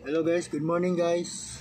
Hello guys, good morning guys.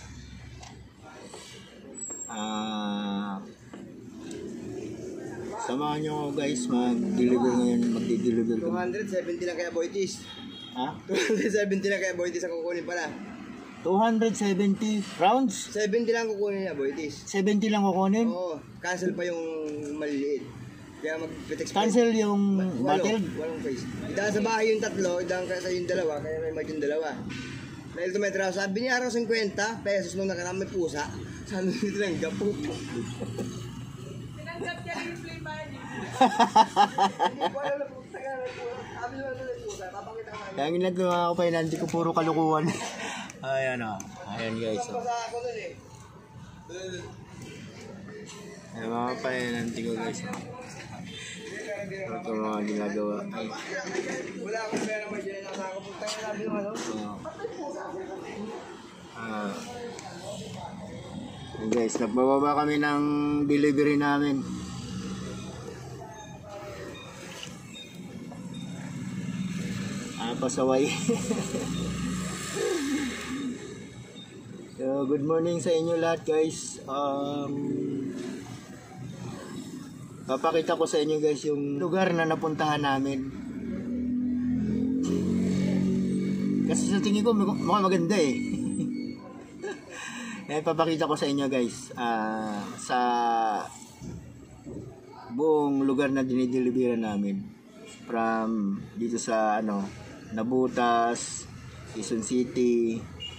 Samahan nyo ako guys, mag-deliver ngayon, magdi-deliver ko. 270 lang kaya Boytis. Ha? 270 lang kaya Boytis ang kukunin pala. 270 rounds? 70 lang kukunin niya Boytis. 70 lang kukunin? Oo, cancel pa yung maliliit. Kaya mag-text. Cancel yung battle? Walong face. Idaan sa bahay yung tatlo, idaan ka sa yung dalawa, kaya may yung dalawa. Dahil ito may traso, sabi niya araw 50 pesos nung nakaraan may pusa. Saan nito lang gapo? Tinanggap niya yung play money. Hindi ko alam na pusa ka. Sabi niya ito yung pusa, papakita ka. Kaya ginagawa ko pa yun, hindi ko puro kalukuhan. Ayan o, ayan guys. Pasa ako nun eh. Ayan mga payananti ko guys. Ito mga ginagawa. Wala akong pera mo dyan. Nakakapunta nga nabi yung ano. Ayan guys, nagbababa kami ng delivery namin. Pasaway. So, good morning sa inyo lahat guys. Papakita ko sa inyo guys yung lugar na napuntahan namin. Kasi sa tingin ko mukhang maganda eh. Papakita ko sa inyo guys sa buong lugar na dinideliveran namin. From dito sa Nabutas, Quezon City,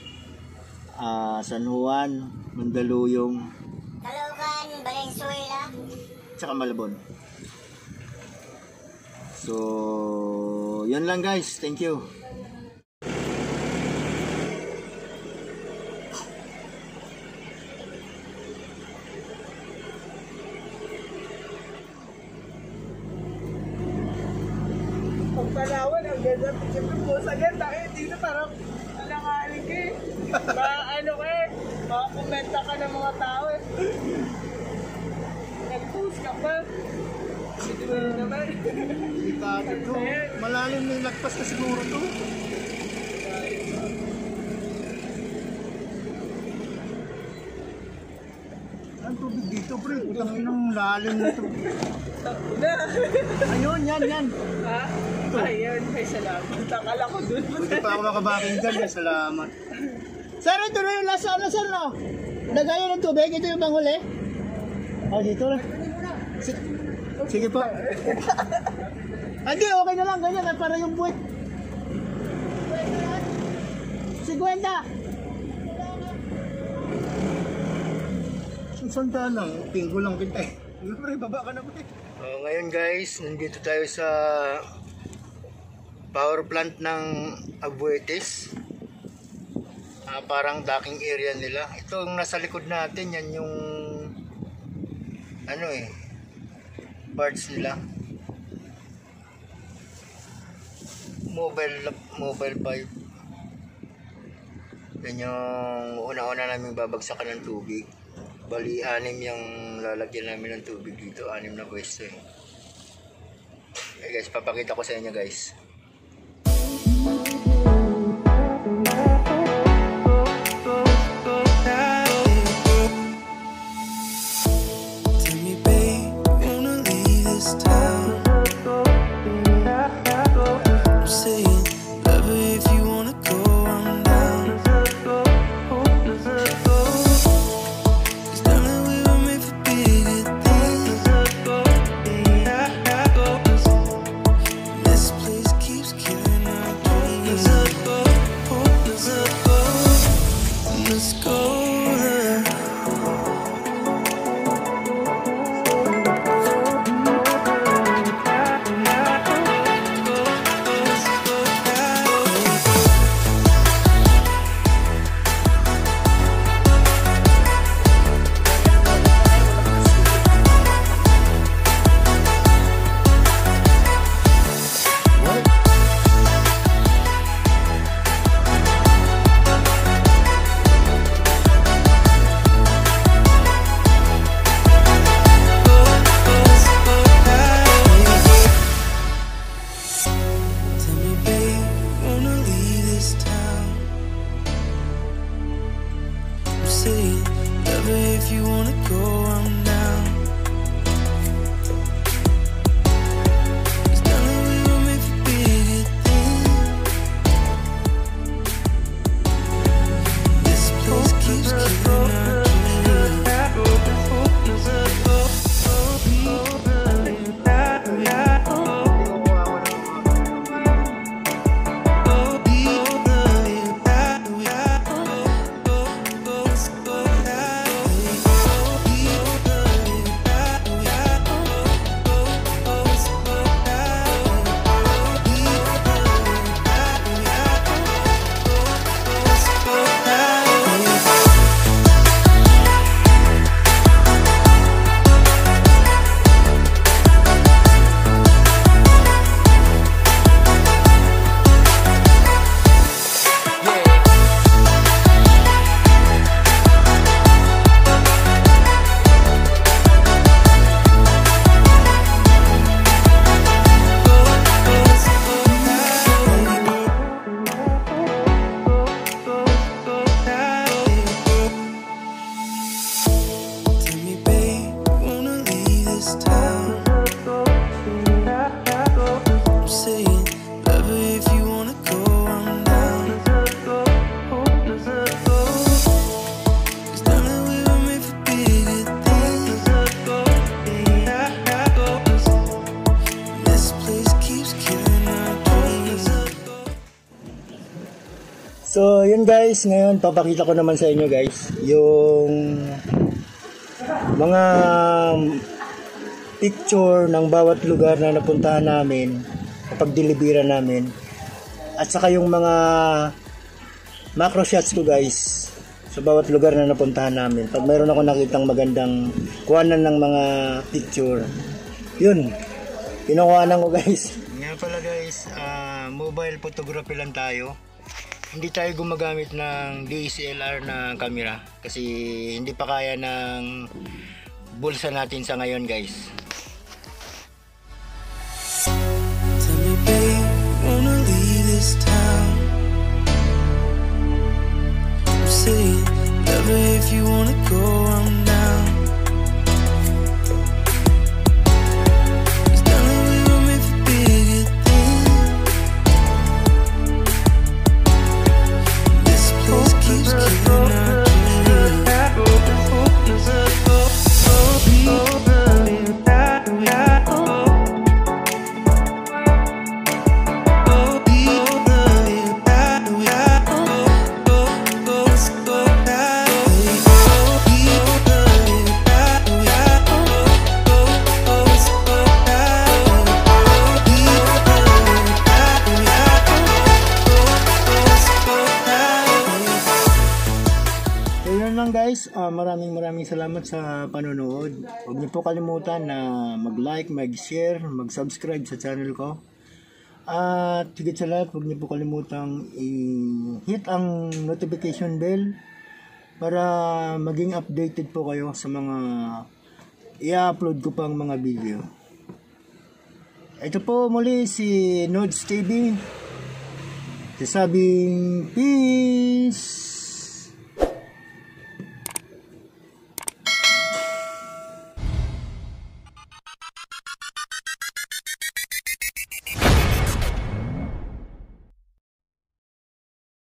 San Juan, Mandaluyong, Caloocan, Valenzuela, tsaka Malabon. So, yun lang guys. Thank you. Pagpalawan, ang ganda. Siyempre po sa ganda eh. Dito parang alangaling ka eh. Makakomenta ka ng mga tao eh. Nag-post ka pa. Hindi mo naman. Delikado to. Malalim na yung lagpas na siguro to. Ang tubig dito pre. Putang inang lalim na to. Ayun, yan. Ha? Ayun, may salamat. Takala ko dun. Buti pa ako makabaking dyan. Salamat. Sir, ito na yung last sir, no? Nagayon ng tubig. Ito yung panghuli. Dito lang. Sige po. Hindi, okay na lang. Ganyan, para yung buwit. 50. Santa lang. Pinggo lang kita eh. Baba ka na po eh. Ngayon guys, nandito tayo sa power plant ng Abuetes. Parang docking area nila. Ito yung nasa likod natin, yan yung parts nila. Mobile pipe. Yan yung una-una namin babagsakan ng tubig. Bali, 6 yung lalagyan namin ng tubig dito. 6 na pwesto eh. Okay guys, papakita ko sa inyo guys. This place keeps So, yun guys, ngayon papakita ko naman sa inyo guys yung mga picture ng bawat lugar na napuntahan namin kapag deliveran namin, at saka yung mga macro shots ko guys sa bawat lugar na napuntahan namin. Pag mayroon ako nakitang magandang kuhanan ng mga picture, yun, kinukuhanan ko guys. Ngayon pala guys, mobile photography lang tayo. Hindi tayo gumagamit ng DSLR na camera kasi hindi pa kaya ng bulsa natin sa ngayon guys. Tell me babe, wanna leave this town? I'm saying, never if you wanna go, I'm down. 'Cause darling, we were made for bigger things. This place keeps killing our dreams. Guys, maraming salamat sa panonood. Huwag niyo po kalimutan na mag-like, mag-share, mag-subscribe sa channel ko. At higit sa lahat, huwag niyo po kalimutang i-hit ang notification bell para maging updated po kayo sa mga i-upload ko pang mga video. Ito po muli si NODZ TV. Sasabing peace!